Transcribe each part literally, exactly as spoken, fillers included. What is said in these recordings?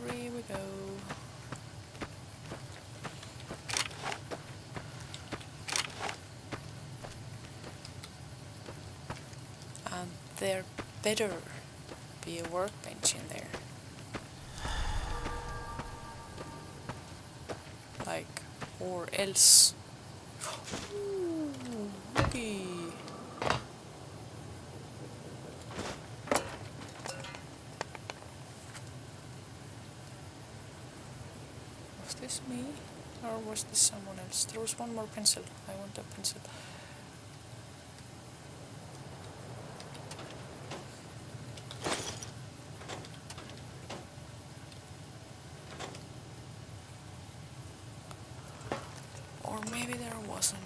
here we go. And there better be a workbench in there. Like, or else. Ooh, looky. Was this me? Or was this someone else? There was one more pencil. I want a pencil. Or maybe there wasn't.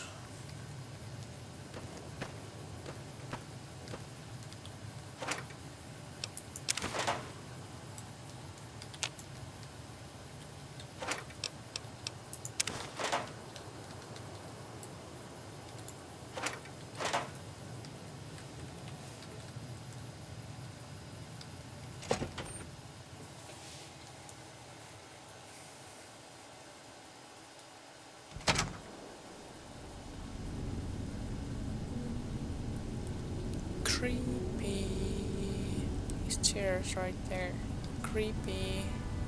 Creepy. His chair's right there. Creepy.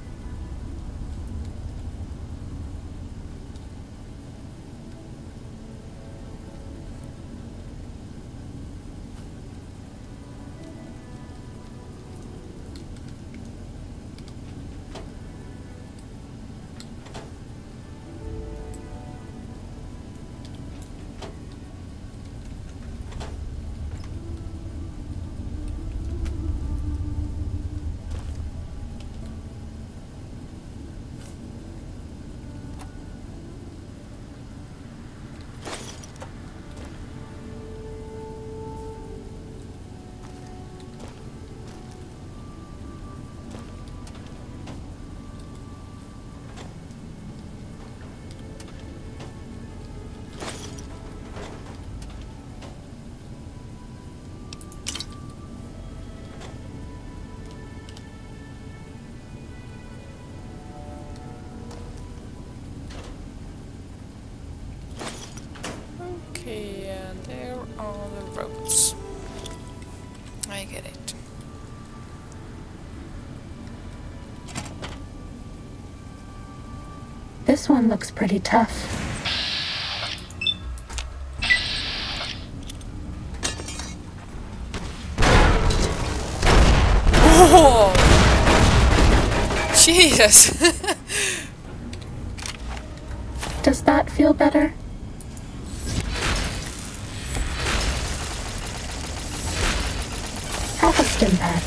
Okay, and there are the roads. I get it. This one looks pretty tough. Oh! Jesus! Does that feel better? Have a stim pack.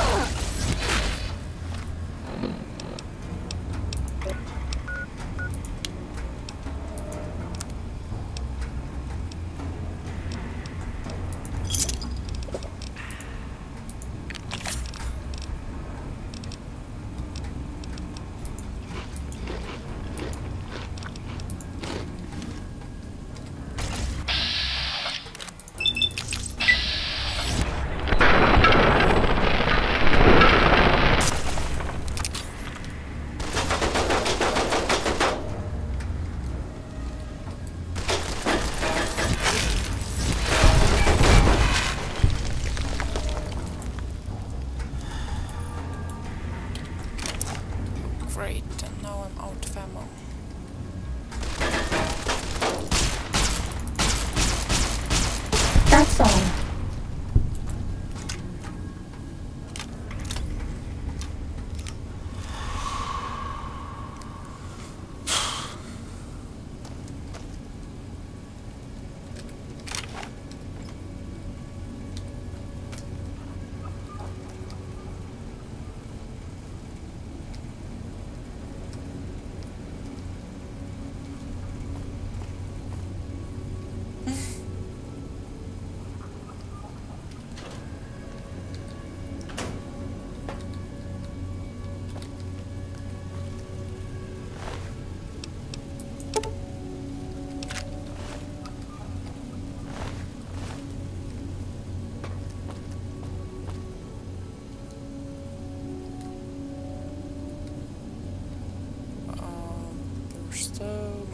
Great, and now I'm out of ammo. That's all.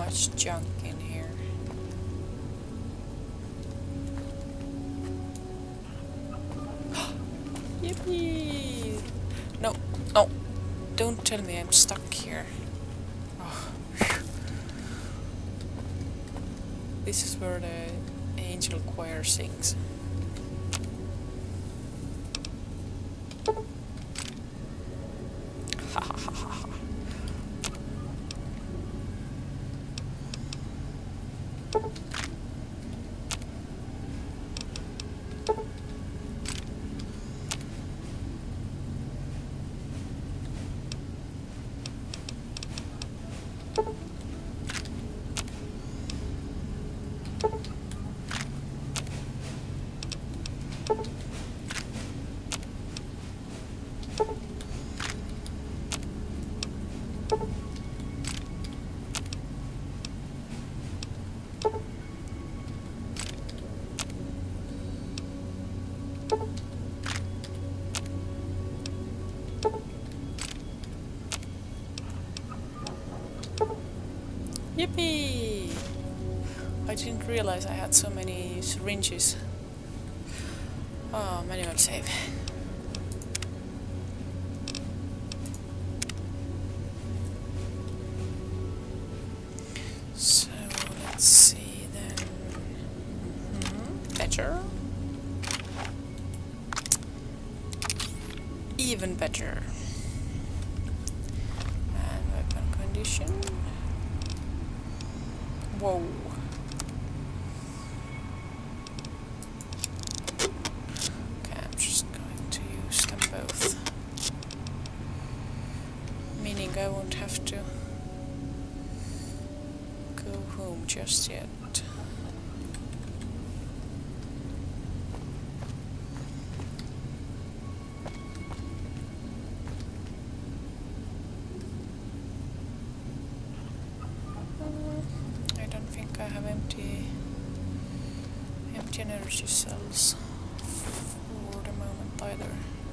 much junk in here. Yippee! No, no, don't tell me I'm stuck here. Oh. This is where the angel choir sings. Ha ha ha ha ha. Yippee! I didn't realize I had so many syringes. Oh, manual save. So, let's see then. Mm-hmm. Better. Even better. And weapon condition. Whoa. Okay, I'm just going to use them both. Meaning I won't have to go home just yet. I have empty empty energy cells for the moment either.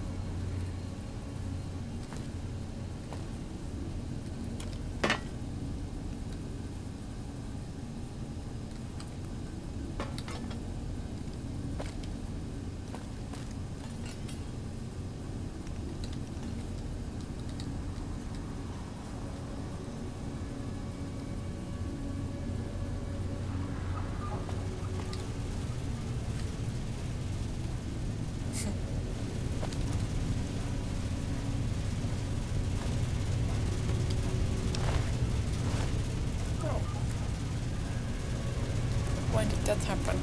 When did that happen?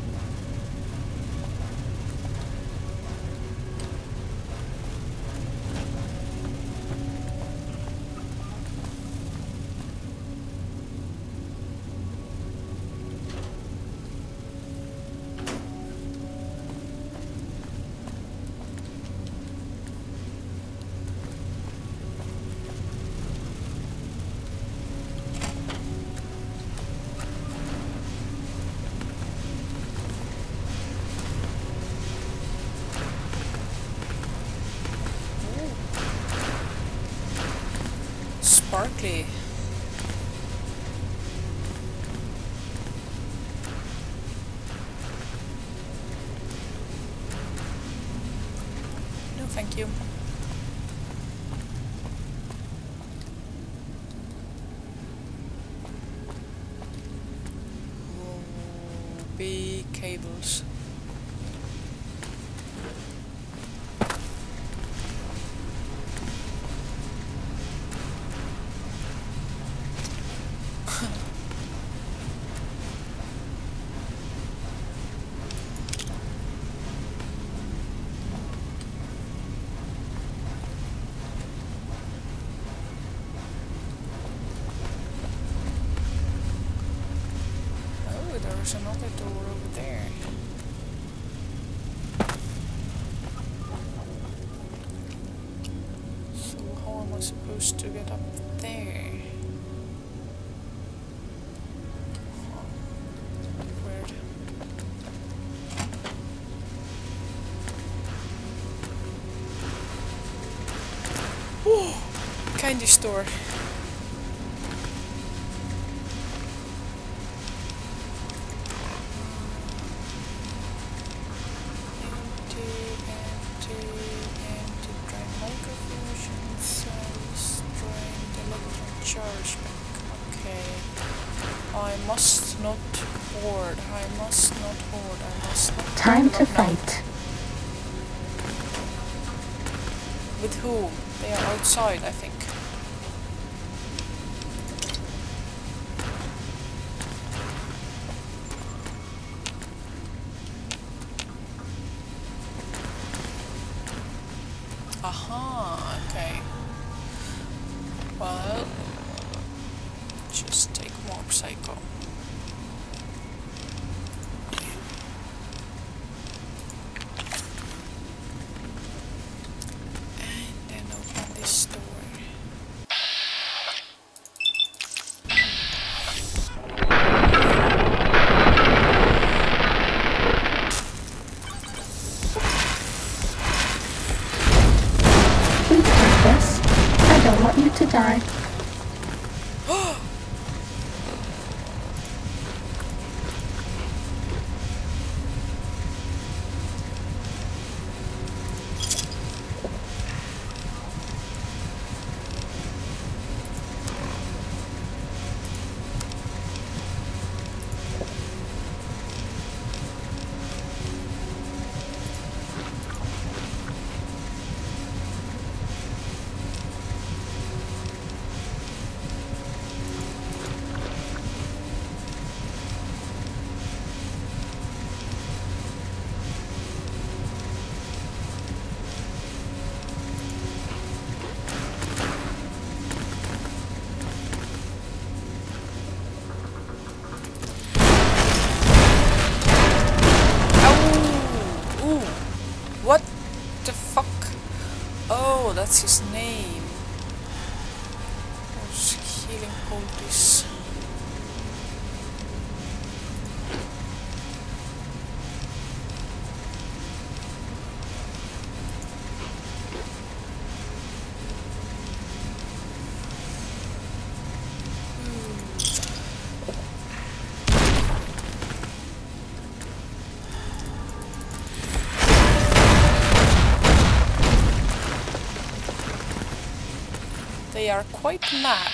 Sparkly. No, thank you. Whoa, big cables. There's another door over there. So how am I supposed to get up there? Huh. Weird. Oh, candy store. charge back. Okay. I must not hoard. I must not hoard. I must not. Time to no. fight. With whom? They are outside, I think. Aha, okay. Well, just take more psycho. And then open this door. Please take this. I don't want you to die. What the fuck? Oh, that's his name. Who's healing poultice? They are quite mad.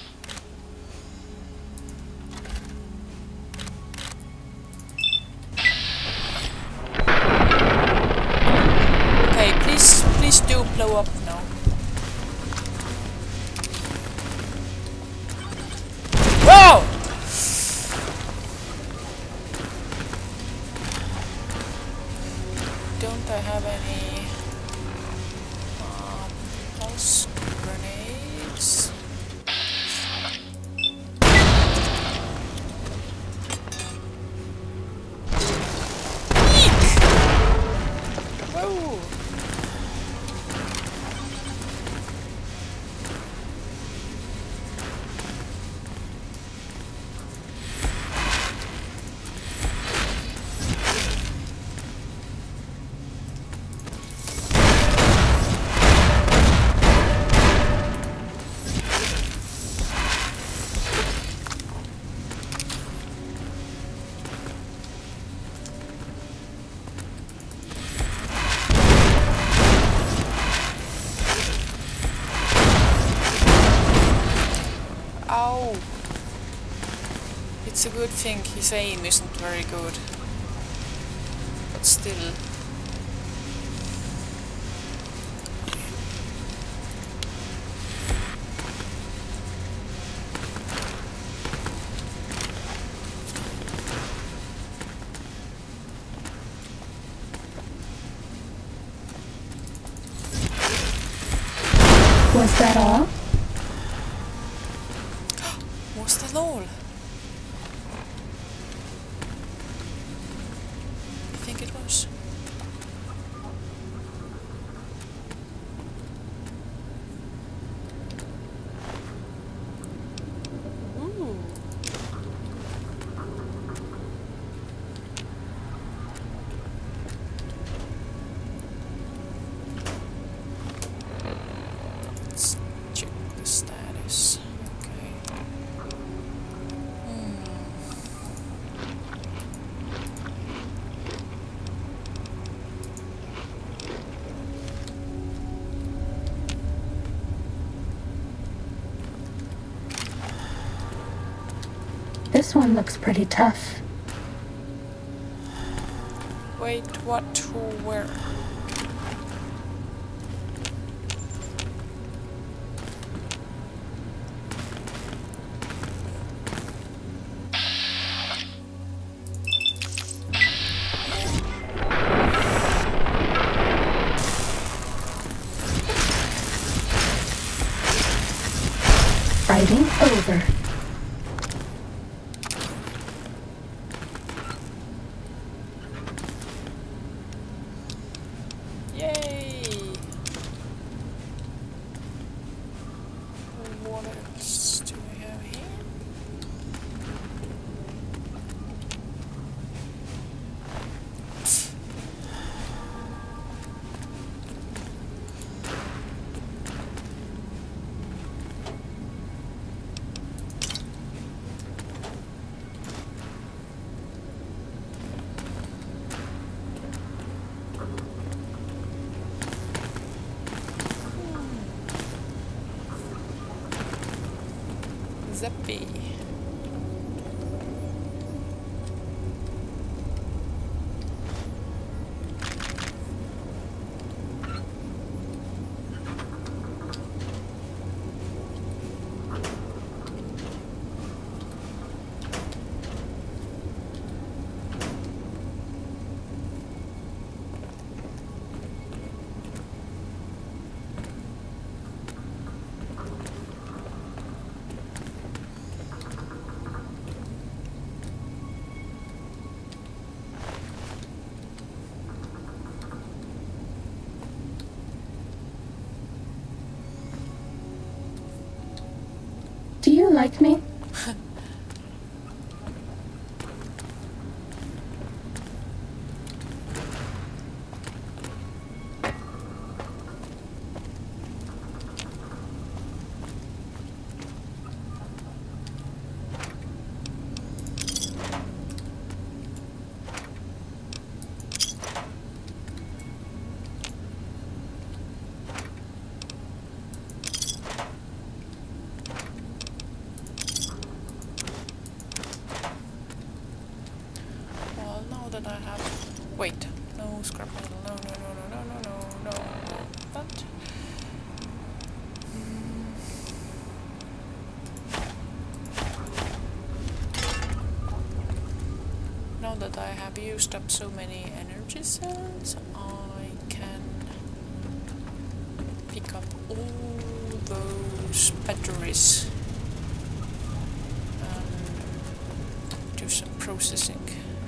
Okay, please, please do blow up now. Whoa! Don't I have any uh, pulse grenades? Whoa! Ow! It's a good thing his aim isn't very good. But still. Was that all? Was that all? I think it was. Ooh. Let's check the status. Okay. This one looks pretty tough. Wait, what? Who? Where? Fighting over. Yay! What else do we have here? Zippy. Do you like me? Well, now that I have... Wait. No scrap metal. No, no, no, no, no, no, no, no. That. Now that I have used up so many energy cells, I can pick up all those batteries and do some processing.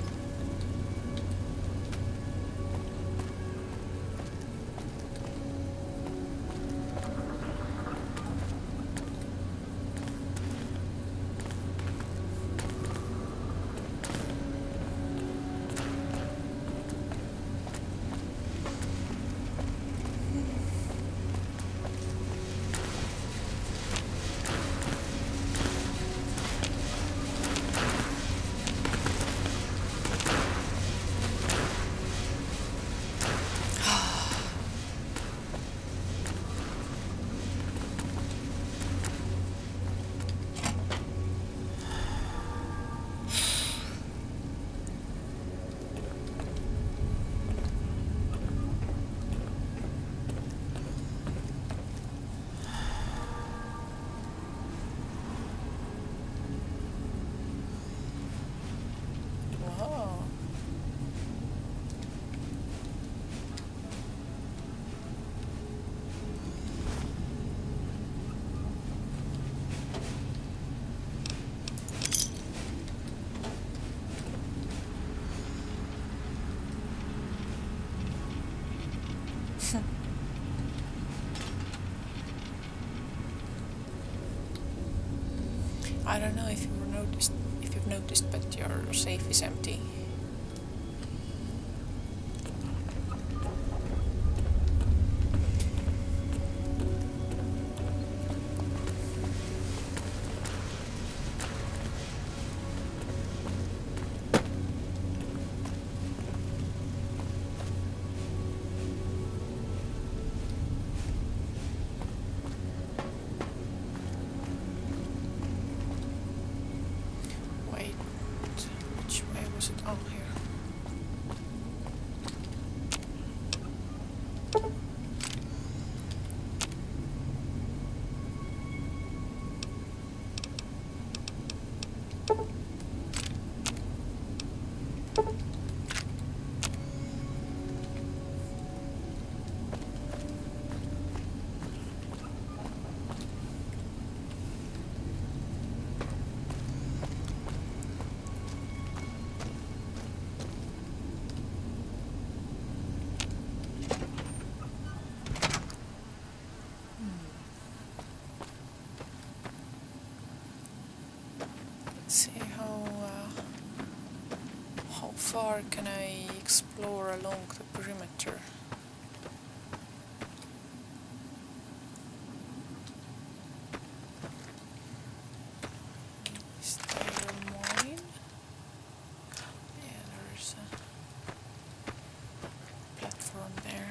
I don't know if you've noticed if you've noticed, but your safe is empty. Wait. far can I explore along the perimeter? Is there a mine? Yeah, there's a platform there.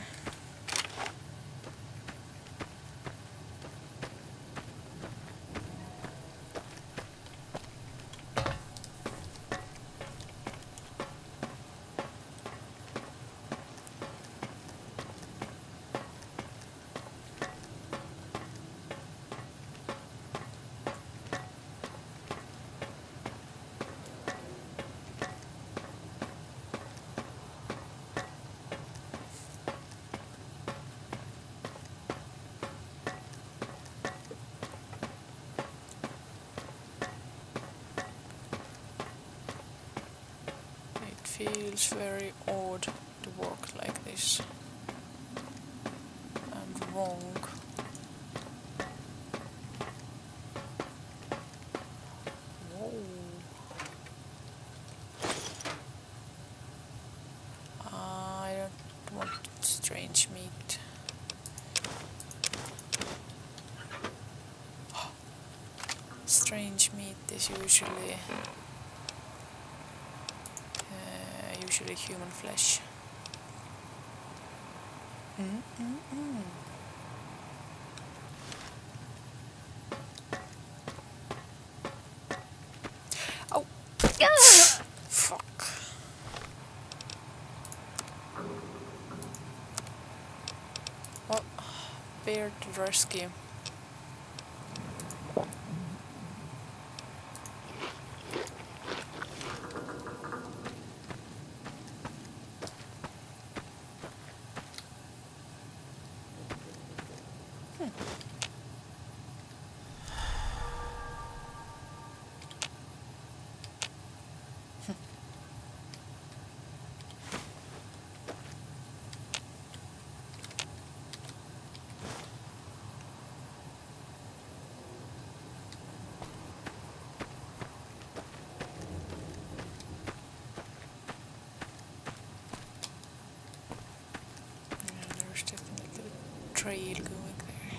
Feels very odd to walk like this and wrong. Whoa. I don't want strange meat. Strange meat is usually usually human flesh. Mm -mm -mm. Oh! Fuck. Well, bear to the rescue. Trail going there.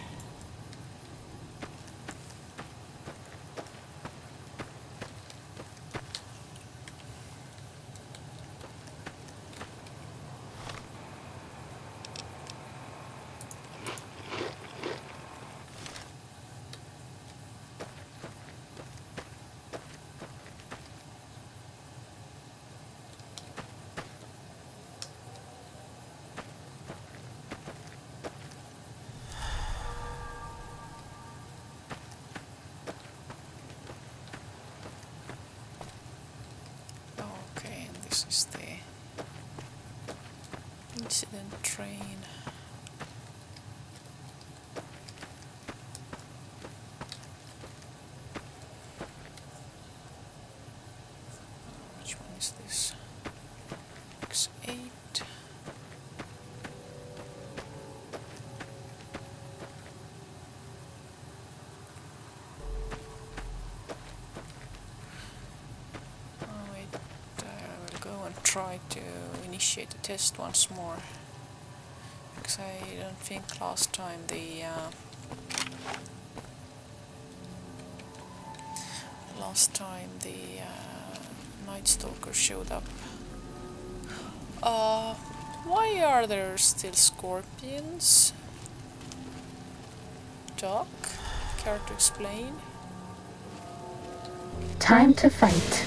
This is the incident train. Which one is this? X eight. Try to initiate the test once more, because I don't think last time the uh, last time the uh, Night Stalker showed up. Uh, why are there still scorpions? Doc, care to explain? Time to fight.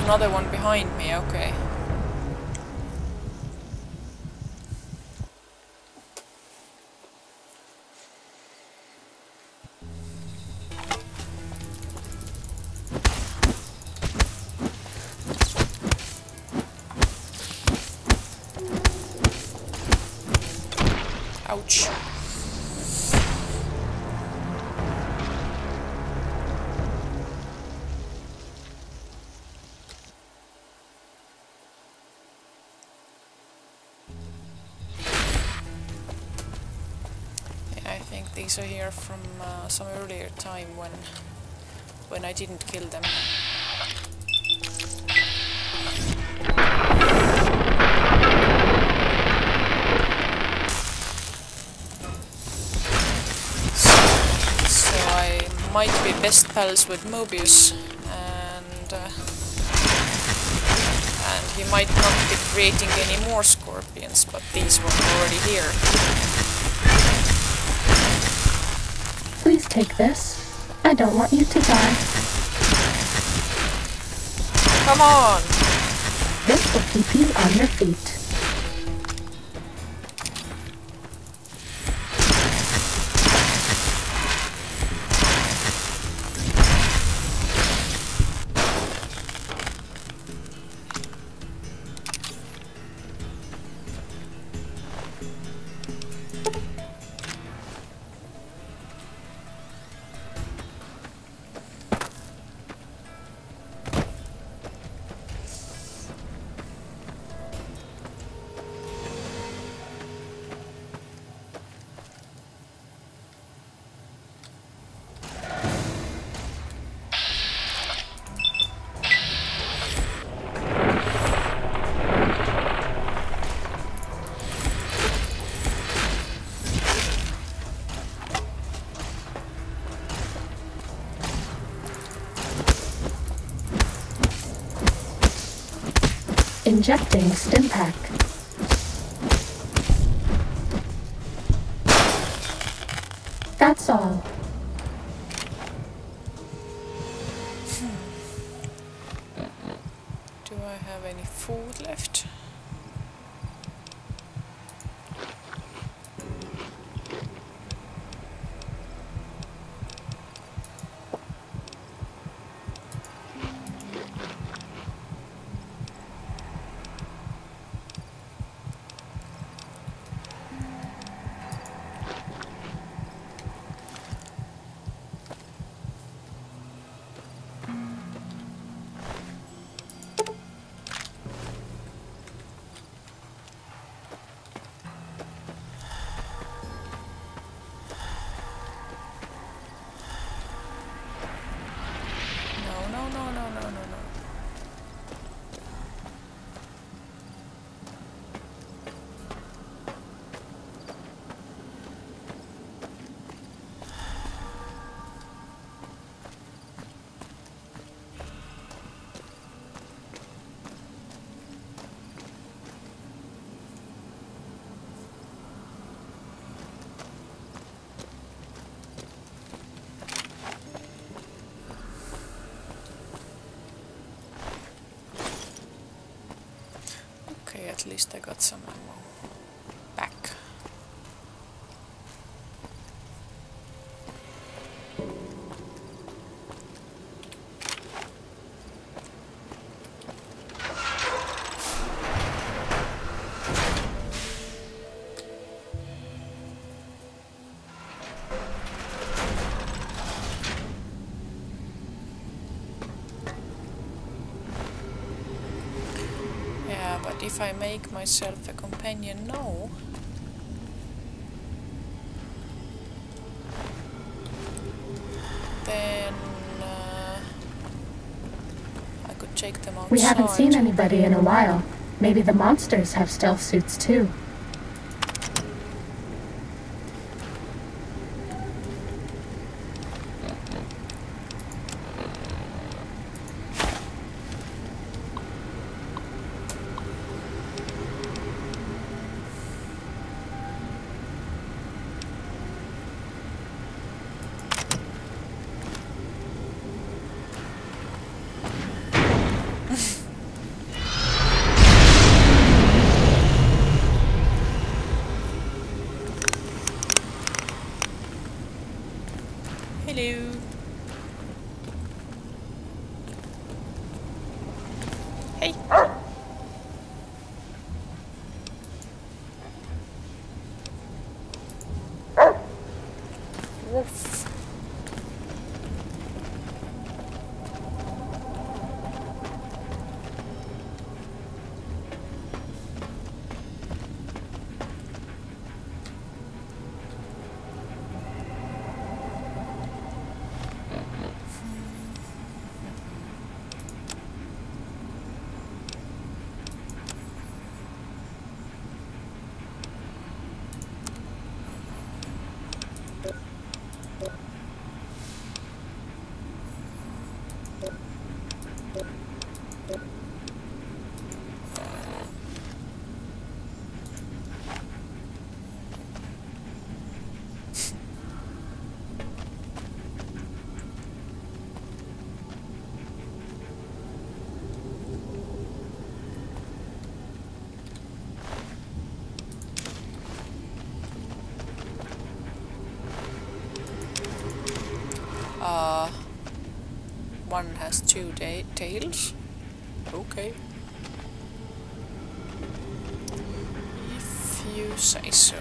another one behind me, okay. Ouch. I think these are here from uh, some earlier time when when I didn't kill them. So, so I might be best pals with Mobius, and uh, and he might not be creating any more scorpions, but these were already here. Please take this. I don't want you to die. Come on! This will keep you on your feet. Injecting stim pack. That's all. Do I have any food left? No, no, no, no, no, no. Okay, at least I got some ammo back. But if I make myself a companion now, then uh, I could take them outside. We haven't seen anybody in a while. Maybe the monsters have stealth suits too. one has two da tails. Okay. If you say so.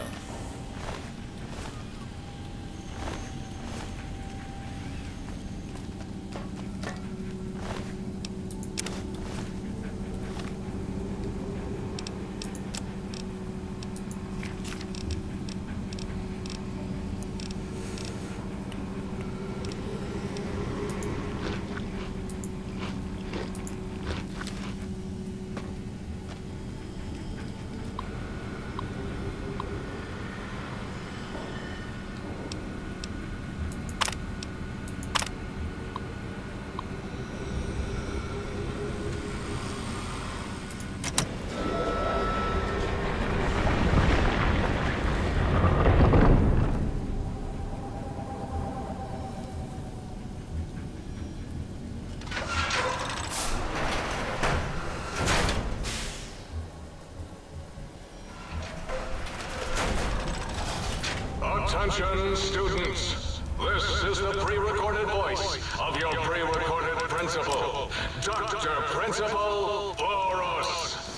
Attention, students. This is the pre-recorded voice of your pre-recorded principal, Doctor Principal Boros.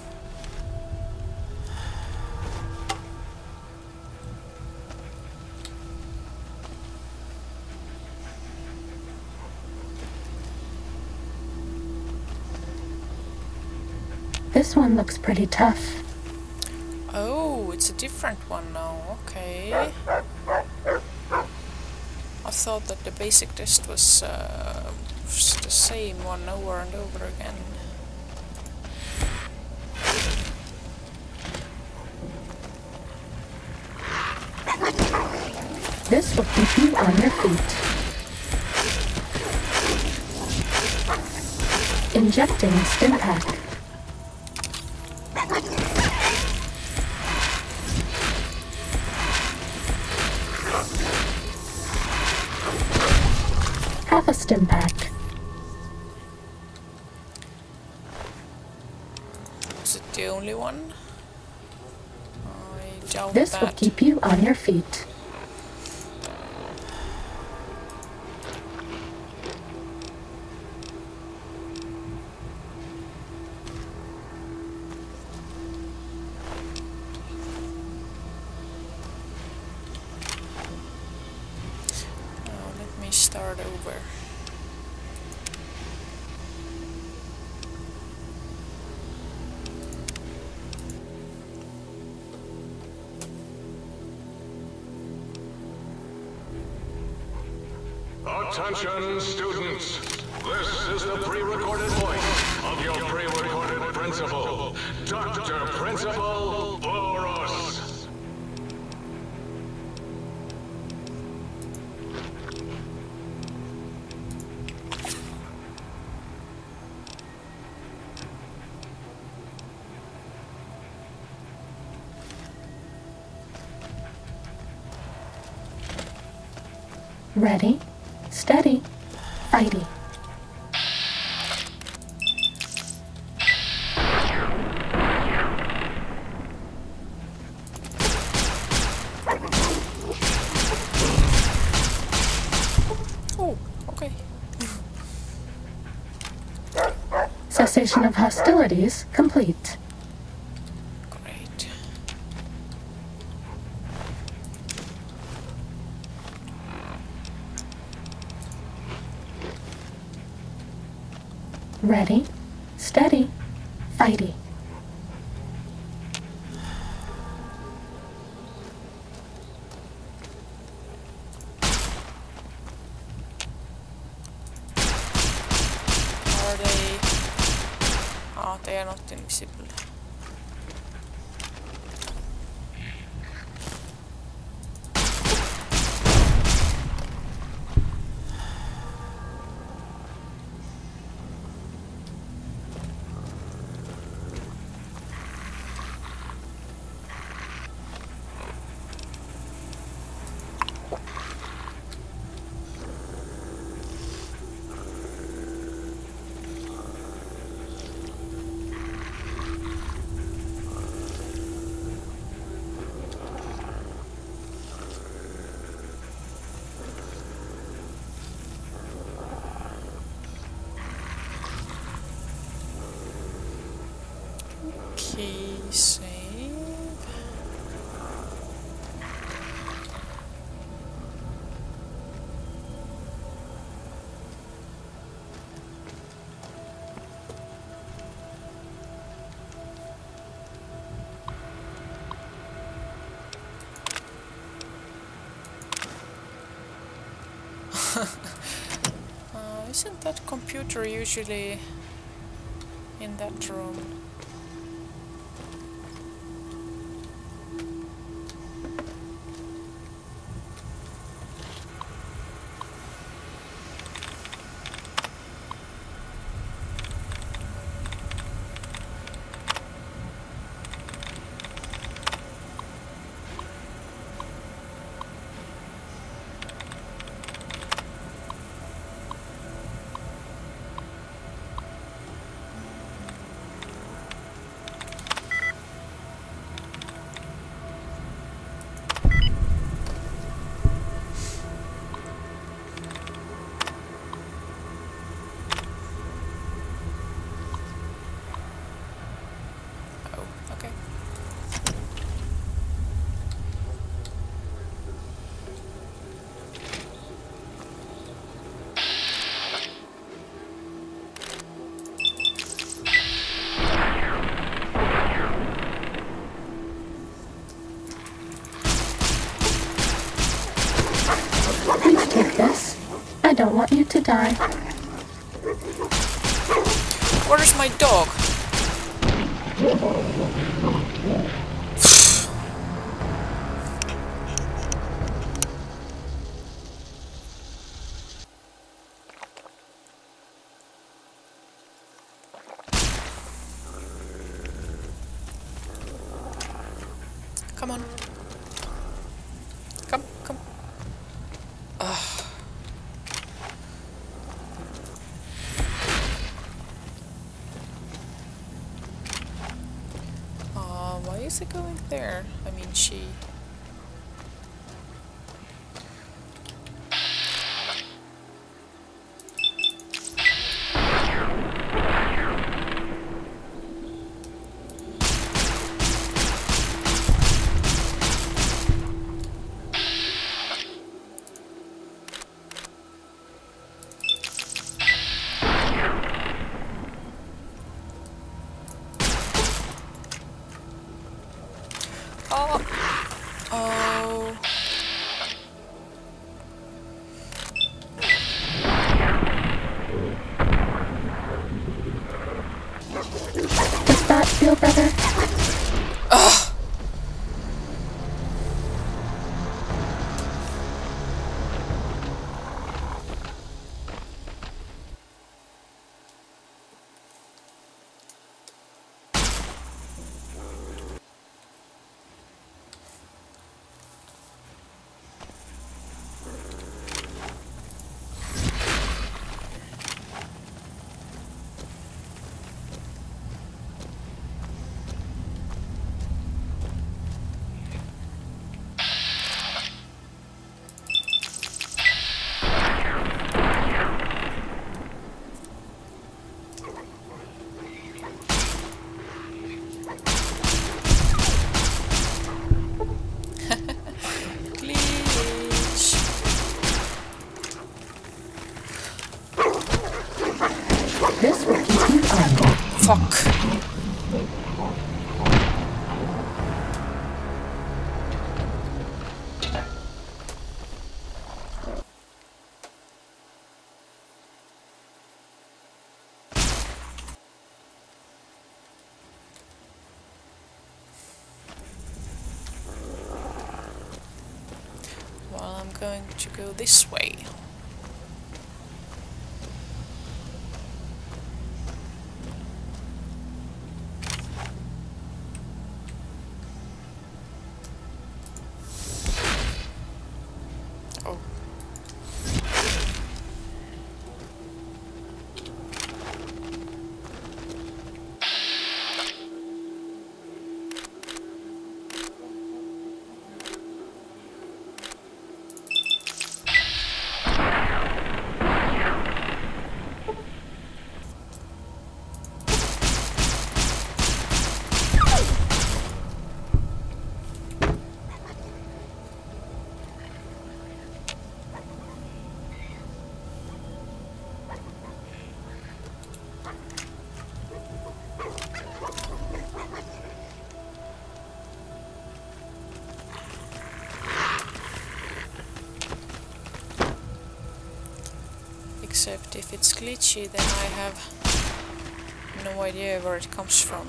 This one looks pretty tough. Oh, it's a different one now, okay. I thought that the basic test was uh, the same one over and over again. This will keep you on your feet. Injecting stim pack. Half a stim pack. Is it the only one? I doubt This that. will keep you on your feet. Start over. Attention, students. This is the pre-recorded voice of your pre-recorded principal, Doctor Principal Boros. Ready, steady, fighty. Oh, okay. Cessation of hostilities complete. Great. Ready, steady, fighty. Are they... Ah, they are not invisible. Key save. uh, isn't that computer usually in that room? Take this. I don't want you to die. Where is my dog? Come on. Come, come. Ugh. Uh, why is it going there? I mean, she... Oh. Oh. Does that feel better? Ugh. This will keep you armed. Fuck. Well, I'm going to go this way. Oh. Except if it's glitchy, then I have no idea where it comes from.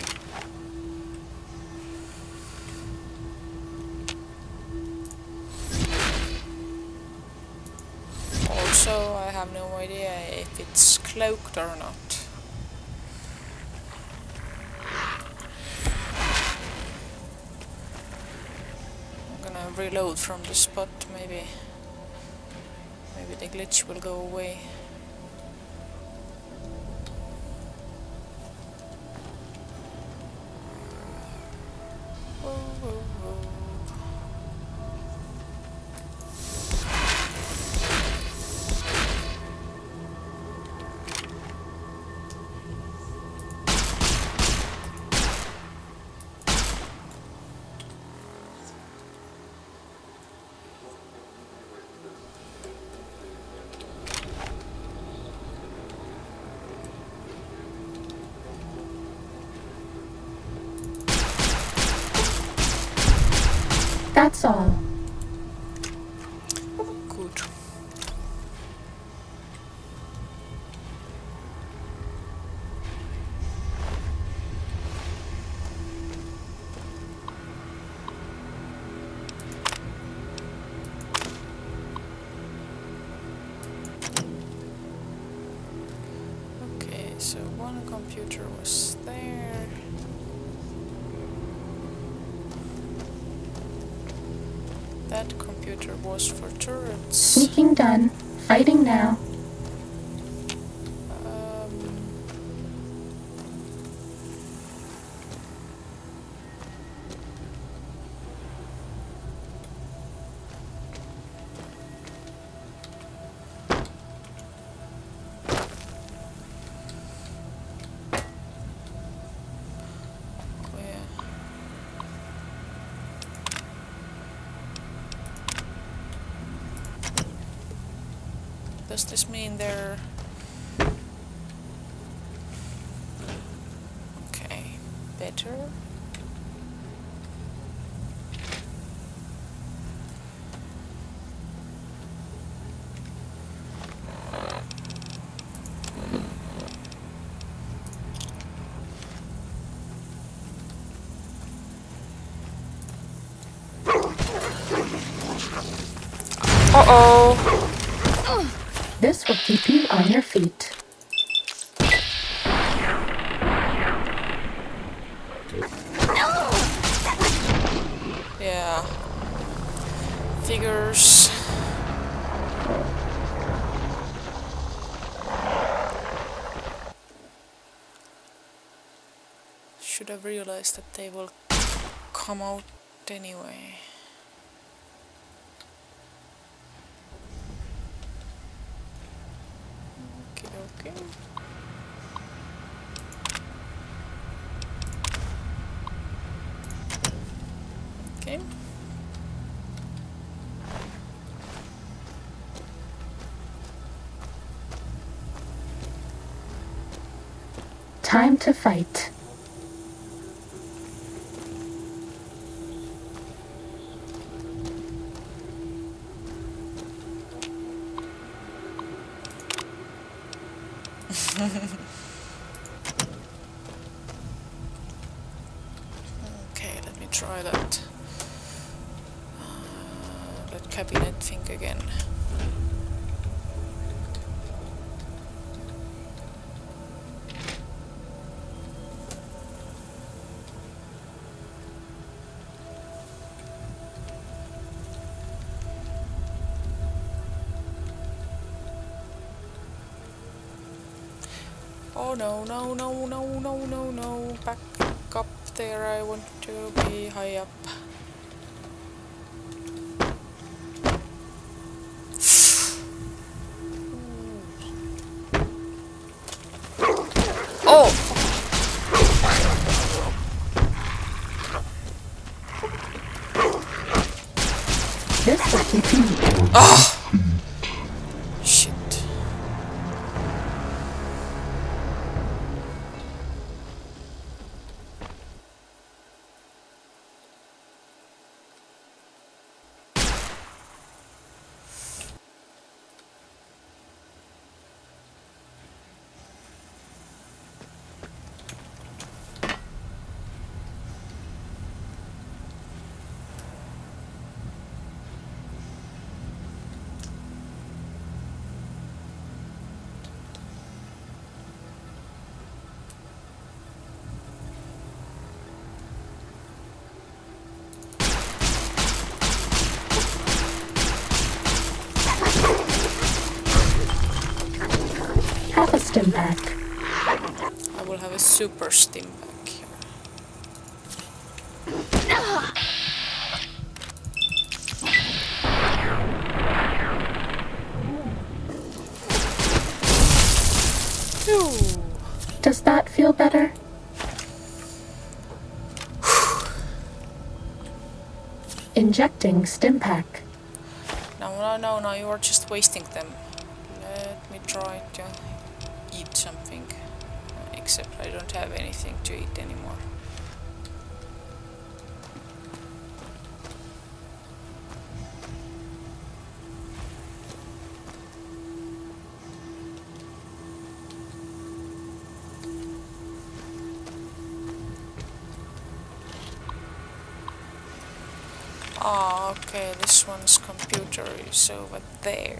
Also, I have no idea if it's cloaked or not. I'm gonna reload from the spot, maybe maybe the glitch will go away. Oh, oh, oh. That's all. Good. Okay, so one computer was there. That computer was for turrets. Sneaking done. Fighting now. Um, oh yeah. Does this mean they're... Okay, better? Uh-oh! This will keep you on your feet. Yeah. Figures. Should have realized that they will come out anyway. Okay, okay. Okay. Time to fight. Okay, let me try that. Uh, that cabinet thing again. Oh no, no, no, no, no, no, no. Back up there, I want to be high up. Oh! This will keep you. Ah! Shit. stim pack. I will have a super stim pack here. Phew. Does that feel better? Injecting stim pack. No, no, no, no, you are just wasting them. Let me try to eat something. Except I don't have anything to eat anymore. Ah, okay, this one's computer is over there.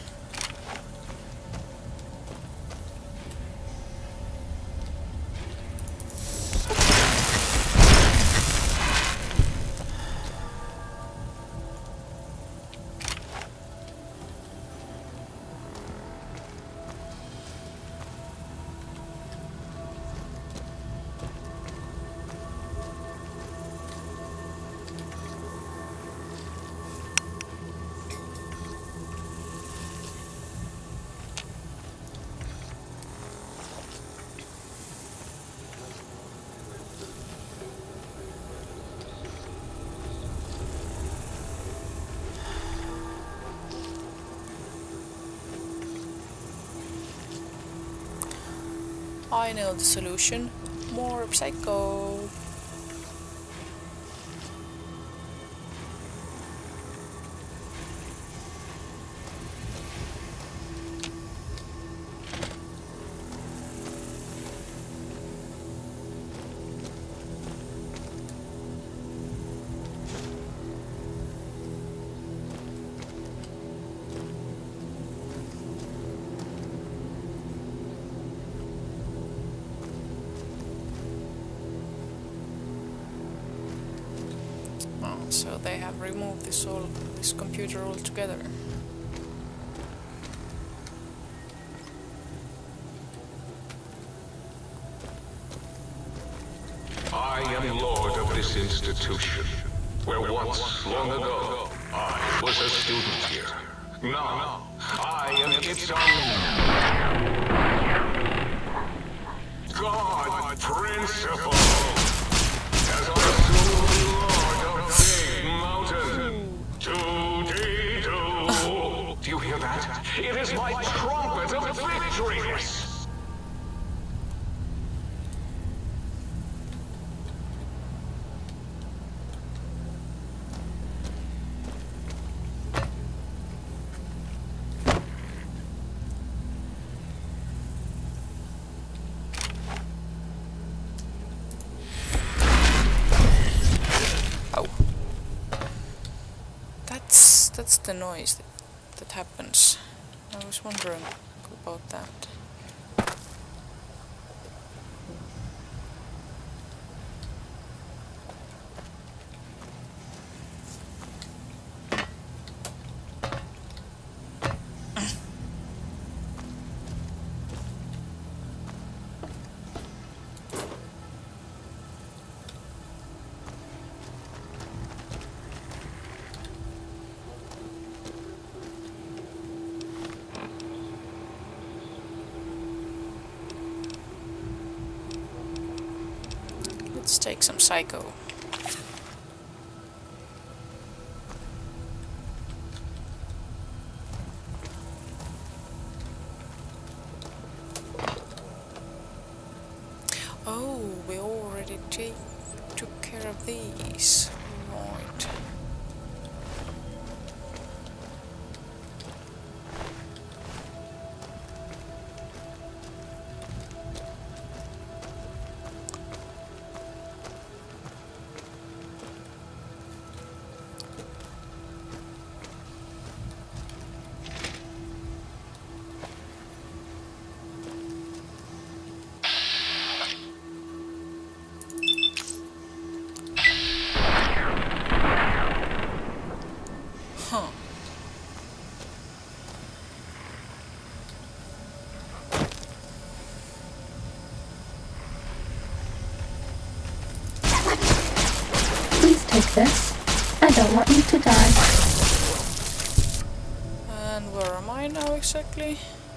I know the solution. More psycho. So they have removed this all this computer altogether. I am lord of this institution, where once, long ago, I was a student here. Now, I am its own God Principal. As I soon be lord of Big Mountain. Two-dee-doo. Do you hear that? It is my trumpet of victories. That's the noise that, that happens. I was wondering about that. Let's take some psycho. Oh, we already take, took care of these. Right. take this. I don't want you to die. And where am I now exactly?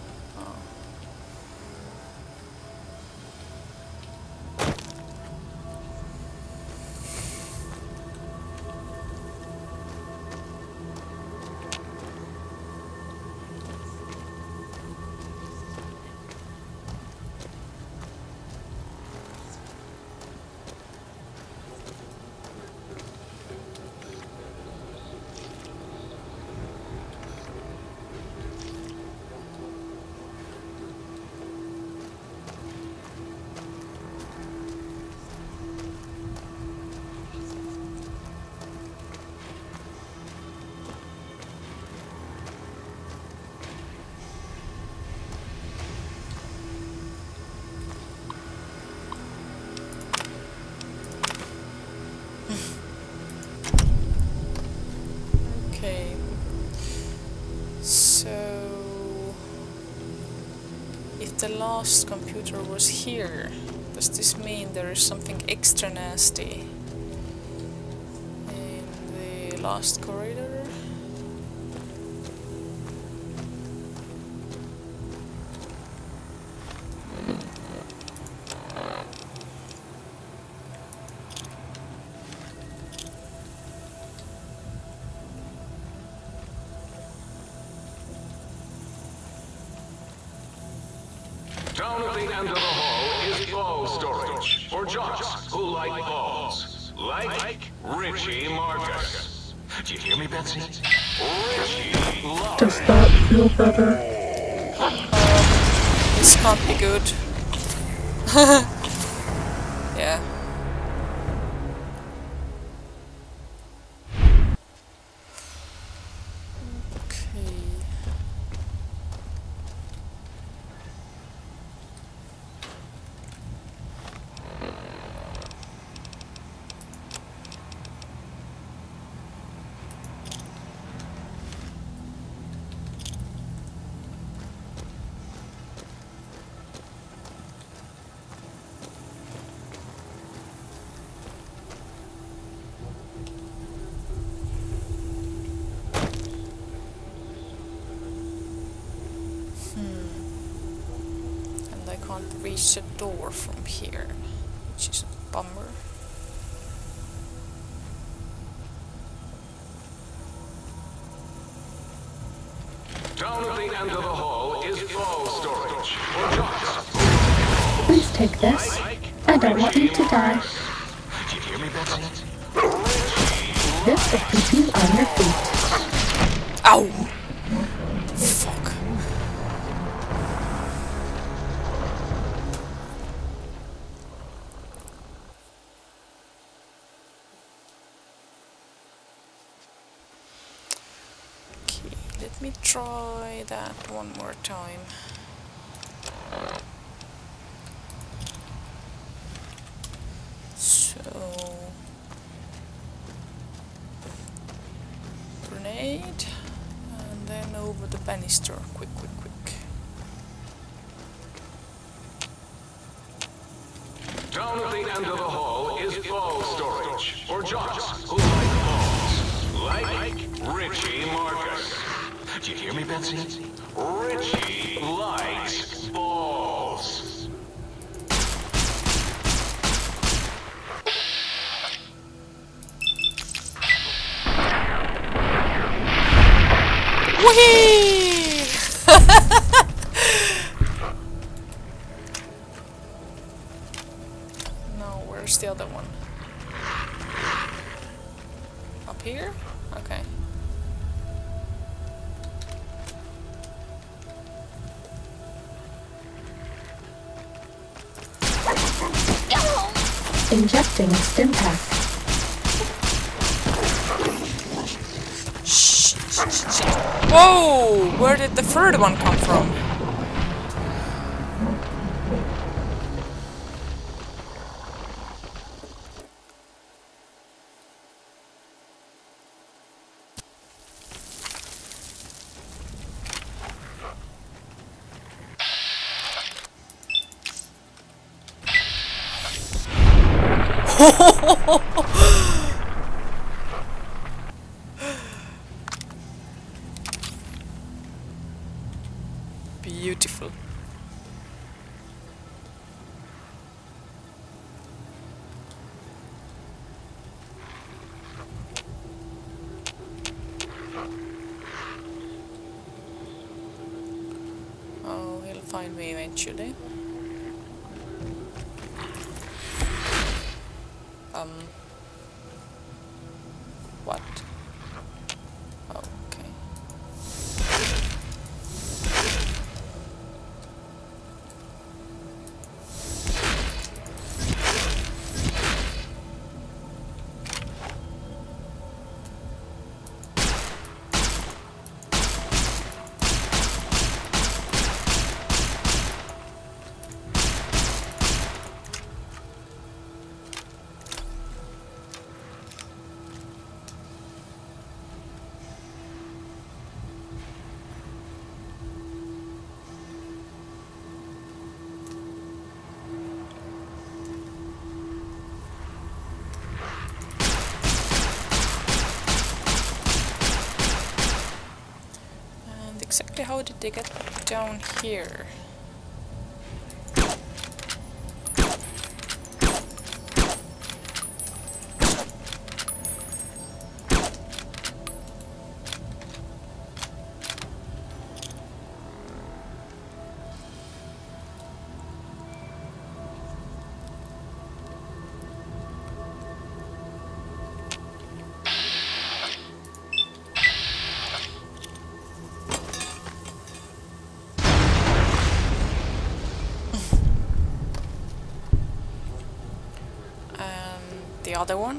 The last computer was here. Does this mean there is something extra nasty in the last corridor? Down at the end of the hall is ball storage, for jocks who like balls. Like Richie Marcus. Do you hear me, Betsy? Richie loves... Does that feel better? This can't be good. Yeah. Can't reach the door from here, which is a bummer. Down at the end of the hall is ball storage, for jocks. Please take this. I don't want you to die. Do you hear me, Betsy? This will keep you on your feet. Ow! Fuck. Let me try that one more time. So, grenade, and then over the banister. Quick, quick, quick. Down at the end of the hall is ball storage, for jocks who like balls. Like Richie Marcus. Do you hear me, Betsy? Richie likes balls. Whee! No, where's the other one? Up here? Okay. Injecting stim pack. Shh, shh, shh. Whoa! Where did the third one come from? find me eventually. Um. What? Okay. Exactly how did they get down here? The other one?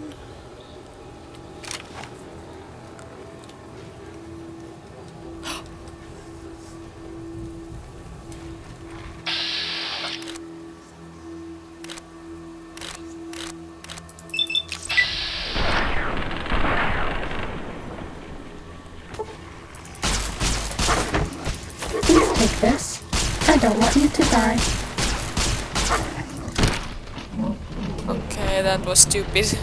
Please take this. I don't want you to die. Okay, that was stupid.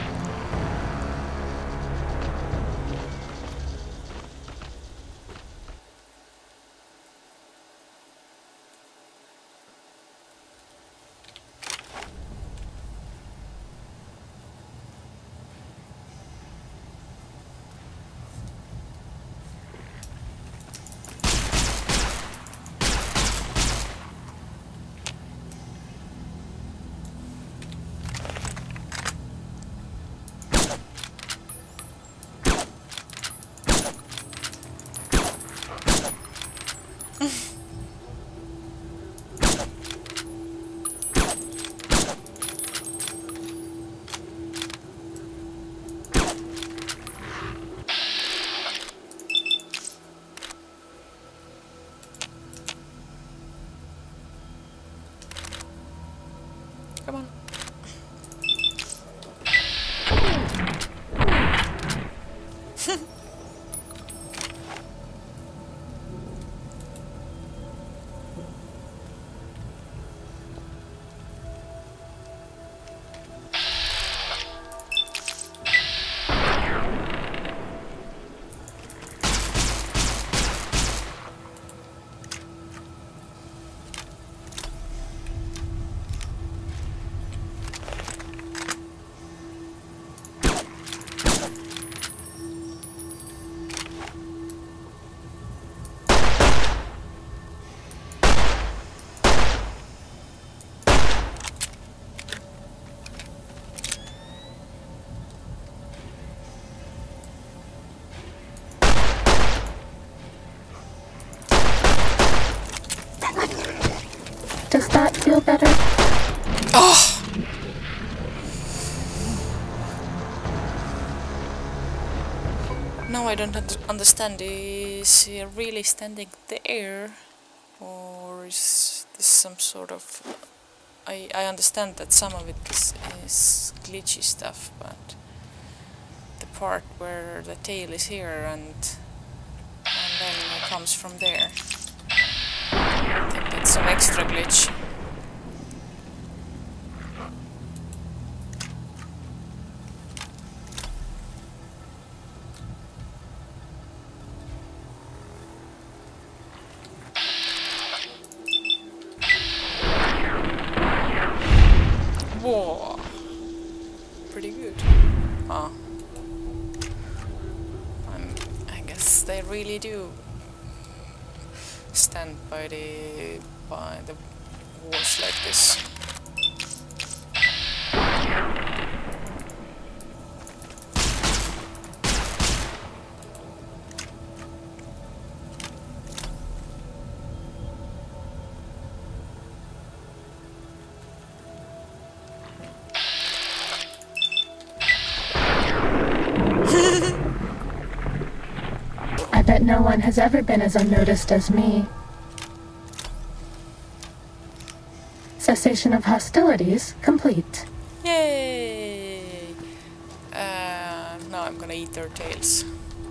Come on. Does that feel better? Oh! Now I don't un understand. Is he really standing there? Or is this some sort of... I, I understand that some of it is, is glitchy stuff, but the part where the tail is here and, and then it comes from there. I think that's some extra glitch. Whoa! Pretty good. Ah. I'm, I guess they really do stand by the by the walls like this. I bet no one has ever been as unnoticed as me. Cessation of hostilities complete. Yay! Uh, now I'm gonna eat their tails.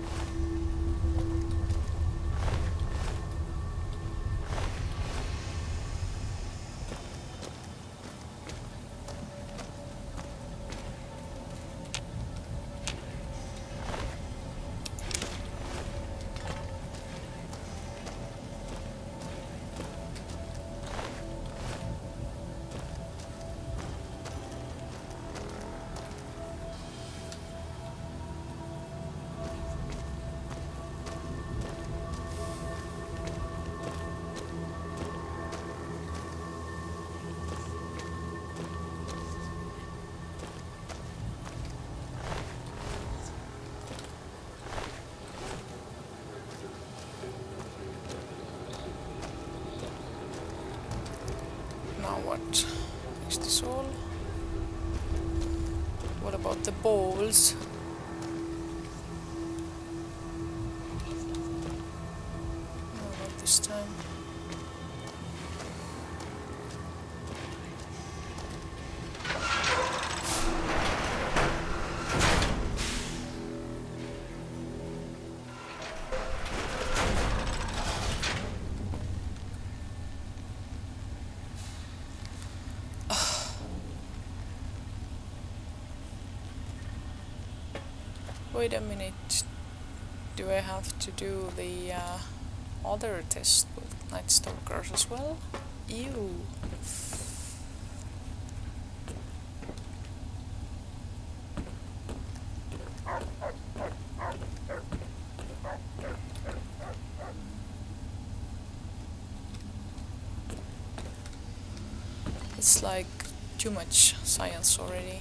Now what? Is this all? What about the balls? What about this time? Wait a minute. Do I have to do the uh, other test with Night Stalkers as well? Ew. It's like too much science already.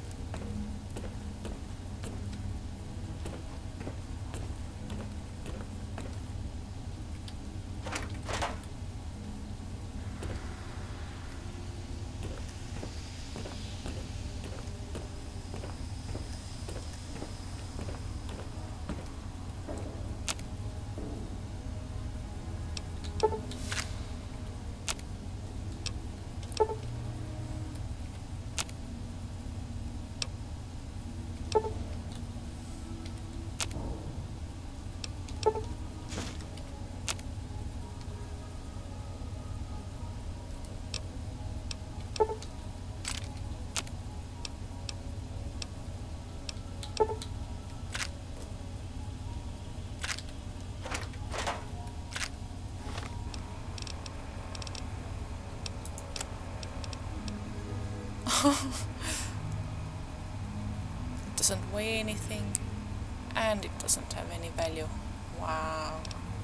It doesn't weigh anything, and it doesn't have any value. Wow.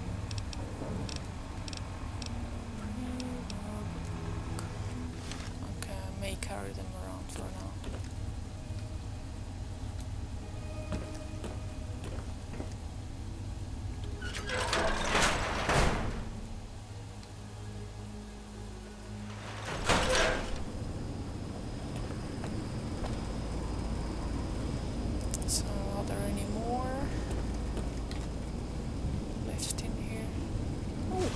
Okay, I may carry them around for now. So, are there any more left in here? Oh.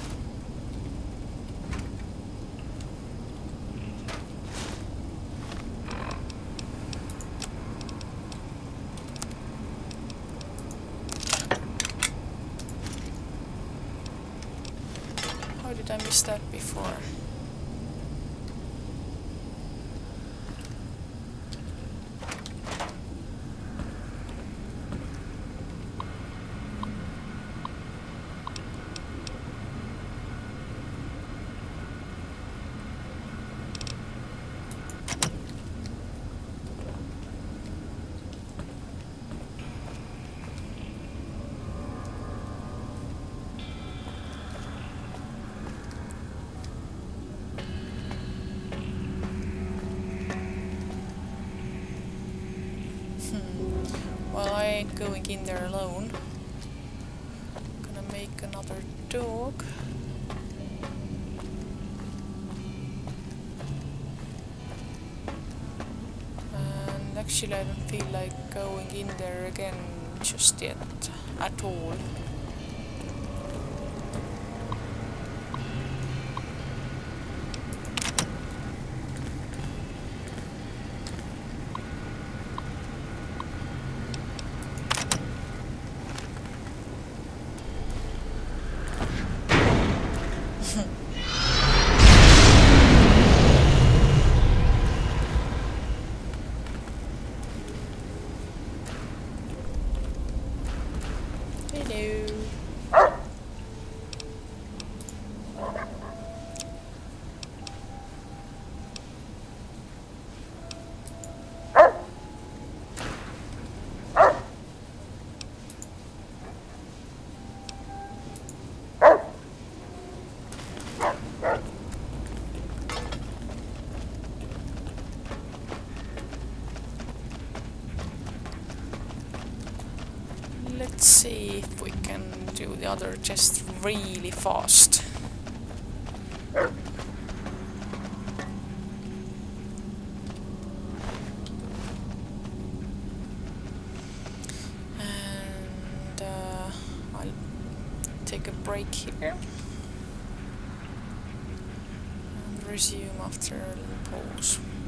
How did I miss that before? Hmm. Well, I ain't going in there alone. Gonna make another dog. And actually I don't feel like going in there again just yet at all. Hello. Let's see if we can do the other chest really fast. And uh, I'll take a break here and resume after a little pause.